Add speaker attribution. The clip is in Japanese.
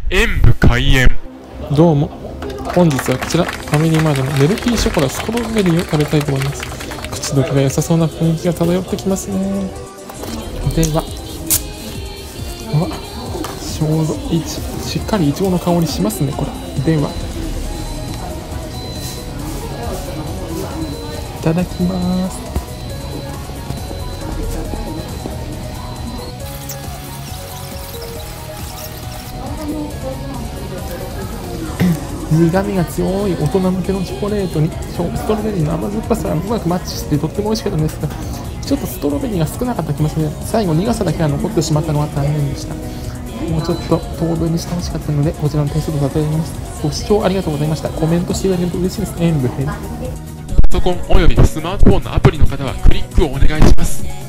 Speaker 1: 演武開演。
Speaker 2: どうも、本日はこちらファミリーマートのメルティーショコラストロベリーを食べたいと思います。口どけが良さそうな雰囲気が漂ってきますね。ではちょうどしっかりイチゴの香りしますね、これ。ではいただきます。苦みが強い大人向けのチョコレートにストロベリーの甘酸っぱさがうまくマッチしてとっても美味しかったんですが、ちょっとストロベリーが少なかった気もする。最後苦さだけが残ってしまったのが残念でした。もうちょっと糖分にしてほしかったので、こちらの点数とさせていただきます。ご視聴ありがとうございました。コメントしていただけると嬉しいです。演武編。
Speaker 1: パソコンおよびスマートフォンのアプリの方はクリックをお願いします。